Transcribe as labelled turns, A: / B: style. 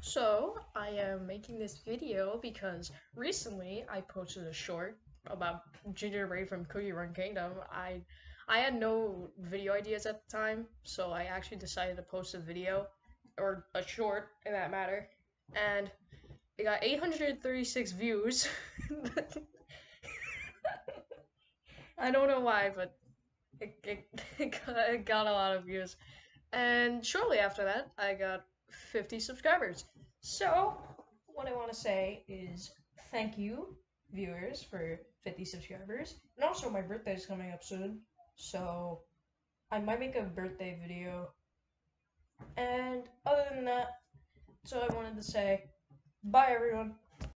A: So, I am making this video because recently I posted a short about Gingerbread from Cookie Run Kingdom. I had no video ideas at the time, so I actually decided to post a video or a short in that matter, and it got 836 views. I don't know why, but it got a lot of views. And shortly after that, I got 50 subscribers. So, what I want to say is thank you, viewers, for 50 subscribers. And also, my birthday is coming up soon. So, I might make a birthday video. And other than that, so I wanted to say bye, everyone.